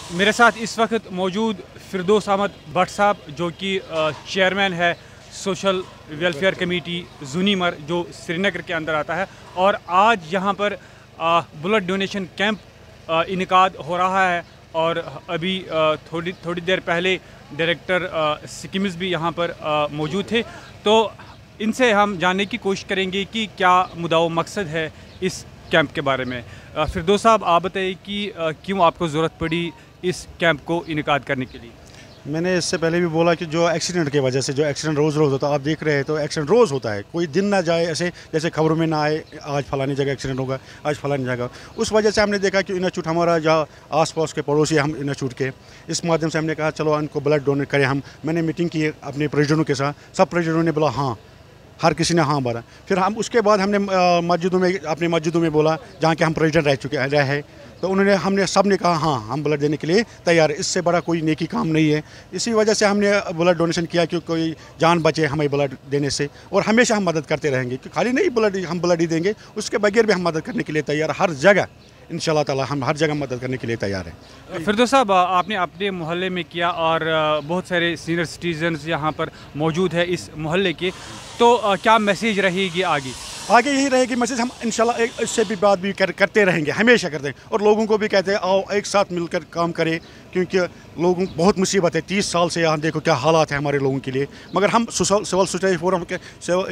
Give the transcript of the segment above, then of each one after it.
मेरे साथ इस वक्त मौजूद फिरदौस अहमद भट्ट साहब, जो कि चेयरमैन है सोशल वेलफेयर कमेटी जूनीमर, जो श्रीनगर के अंदर आता है। और आज यहाँ पर ब्लड डोनेशन कैंप इनकाद हो रहा है। और अभी थोड़ी देर पहले डायरेक्टर सिकिम्स भी यहाँ पर मौजूद थे। तो इनसे हम जानने की कोशिश करेंगे कि क्या मुद्दा व मकसद है इस कैंप के बारे में। फिरदौस साहब, आप बताइए कि क्यों आपको ज़रूरत पड़ी इस कैंप को इनकाद करने के लिए। मैंने इससे पहले भी बोला कि जो एक्सीडेंट की वजह से जो एक्सीडेंट रोज़ होता है, आप देख रहे हैं तो एक्सीडेंट रोज़ होता है, कोई दिन ना जाए ऐसे जैसे खबरों में ना आए आज फलानी जगह एक्सीडेंट होगा, आज फलानी जगह। उस वजह से हमने देखा कि इंस्टीट्यूट हमारा जहाँ आसपास के पड़ोसी हम इंस्टीट्यूट के, इस माध्यम से हमने कहा चलो इनको ब्लड डोनेट करें हम। मैंने मीटिंग की अपने प्रेसिडेंटों के साथ, सब प्रेसिडेंटों ने बोला हाँ, हर किसी ने हाँ बोला। फिर हम उसके बाद हमने अपनी मस्जिदों में बोला जहाँ के हम प्रेसिडेंट रहे, तो हमने सब ने कहा हाँ हम ब्लड देने के लिए तैयार है। इससे बड़ा कोई नेकी काम नहीं है। इसी वजह से हमने ब्लड डोनेशन किया कि कोई जान बचे हमें ब्लड देने से, और हमेशा हम मदद करते रहेंगे कि खाली नहीं हम ब्लड ही देंगे, उसके बगैर भी हम मदद करने के लिए तैयार, हर जगह इंशाल्लाह ताला हम हर जगह मदद करने के लिए तैयार हैं। फिरदौस साहब, आपने अपने मोहल्ले में किया और बहुत सारे सीनियर सिटीजन्स यहाँ पर मौजूद है इस मोहल्ले के, तो क्या मैसेज रहेगी आगे? आगे यही रहेगी मैसेज, हम इंशाल्लाह इससे भी बात भी करते रहेंगे, हमेशा करते हैं। और लोगों को भी कहते हैं आओ एक साथ मिलकर काम करें, क्योंकि लोगों बहुत मुसीबत है। 30 साल से यहाँ देखो क्या हालात है हमारे लोगों के लिए। मगर हम सिविल सोसाइटी फोरम के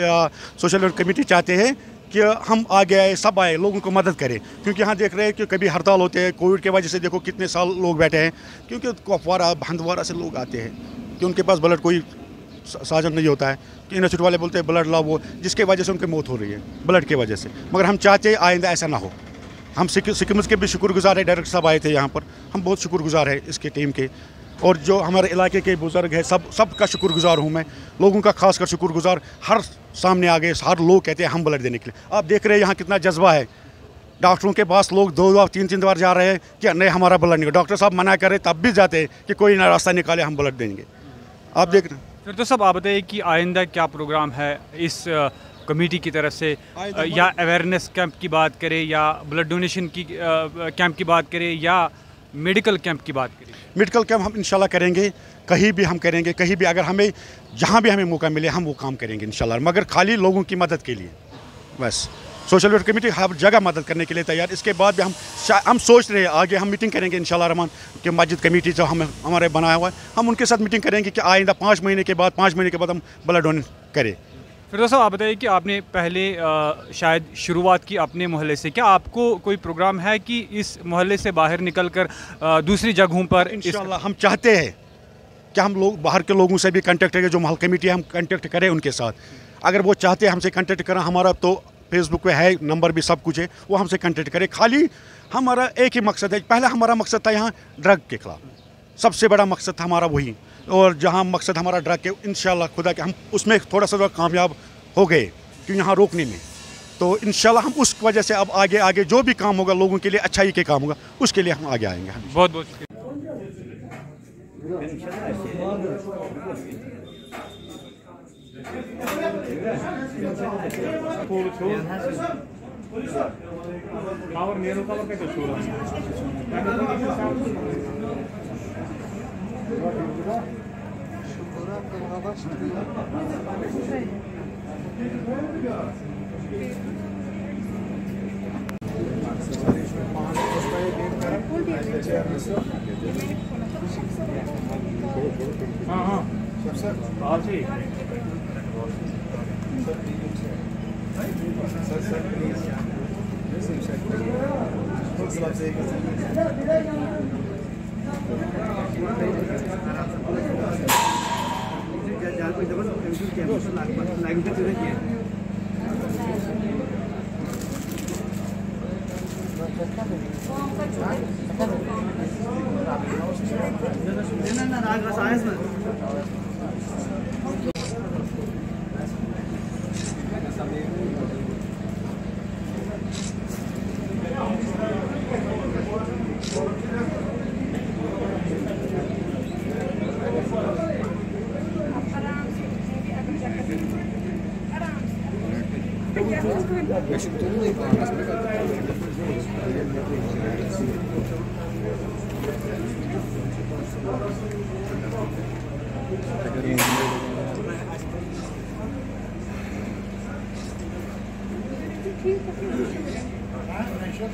सोशल कमेटी चाहते हैं कि हम आगे आए, सब आए, लोगों को मदद करें। क्योंकि यहाँ देख रहे हैं कि कभी हड़ताल होते हैं, कोविड की वजह से देखो कितने साल लोग बैठे हैं, क्योंकि कुपवारा हंदवारा से लोग आते हैं कि उनके पास ब्लड कोई साधन नहीं होता है, कि इंस्टीट्यूट वाले बोलते हैं ब्लड लाओ, वो जिसके वजह से उनकी मौत हो रही है ब्लड की वजह से। मगर हम चाहते हैं आइंदा ऐसा ना हो। हम सिक्किम के भी शुक्रगुजार है, डायरेक्टर साहब आए थे यहाँ पर, हम बहुत शुक्रगुजार है इसके टीम के। और जो हमारे इलाके के बुजुर्ग हैं सब का शुक्रगुजार हूँ मैं, लोगों का खासकर शुक्रगुजार। हर सामने आ गए, हर लोग कहते हैं हम ब्लड देने के लिए। आप देख रहे हैं यहाँ कितना जज्बा है। डॉक्टरों के पास लोग 2-3 बार जा रहे हैं कि नहीं हमारा ब्लड नहीं, डॉक्टर साहब मना कर रहे तब भी जाते हैं कि कोई ना रास्ता निकाले हम ब्लड देंगे। आप देख रहे हैं। फिर तो सब आप बताइए कि आइंदा क्या प्रोग्राम है इस कमेटी की तरफ से, या अवेयरनेस कैंप की बात करें, या ब्लड डोनेशन की कैंप की बात करें, या मेडिकल कैंप की बात करें? मेडिकल कैंप हम इंशाल्लाह करेंगे, कहीं भी हम करेंगे, कहीं भी अगर हमें जहाँ भी हमें मौका मिले हम वो काम करेंगे इंशाल्लाह, मगर खाली लोगों की मदद के लिए बस। सोशल वेलफेयर कमेटी हर जगह मदद करने के लिए तैयार। इसके बाद भी हम सोच रहे हैं आगे हम मीटिंग करेंगे इंशाल्लाह रहमान कि मस्जिद कमेटी जो हमारे बनाया हुआ है, हम उनके साथ मीटिंग करेंगे कि आइंदा 5 महीने के बाद हम ब्लड डोनेट करें। फिर दोस्तों, आप बताइए कि आपने पहले शायद शुरुआत की अपने मोहल्ले से, क्या आपको कोई प्रोग्राम है कि इस मोहल्ले से बाहर निकलकर दूसरी जगहों पर? इंशाल्लाह हम चाहते हैं कि हम लोग बाहर के लोगों से भी कांटेक्ट करें, जो मोहल्ला कमेटी है हम कांटेक्ट करें उनके साथ। अगर वो चाहते हैं हमसे कांटेक्ट करें, हमारा तो फेसबुक पे है नंबर भी, सब कुछ है, वो हमसे कांटेक्ट करें। खाली हमारा एक ही मकसद है, पहले हमारा मकसद था यहाँ ड्रग के खिलाफ, सबसे बड़ा मकसद था हमारा वही। और जहाँ मकसद हमारा ड्रग के, इंशाल्लाह खुदा के हम उसमें थोड़ा सा कामयाब हो गए कि यहाँ रोकने में। तो इंशाल्लाह हम उस वजह से अब आगे जो भी काम होगा लोगों के लिए अच्छाई के काम होगा, उसके लिए हम आगे आएंगे। बहुत बहुत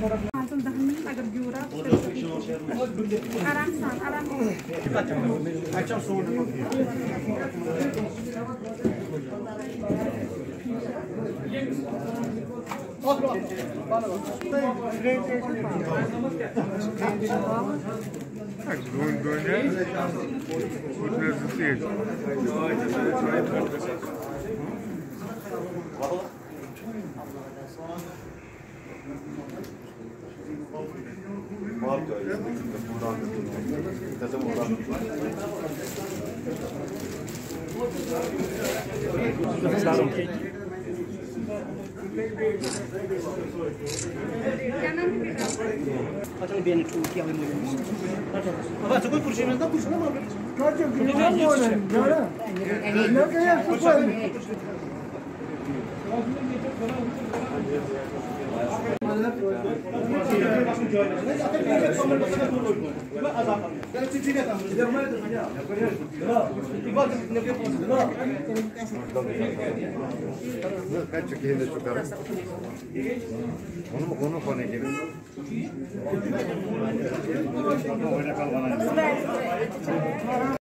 Onu konuya gelin.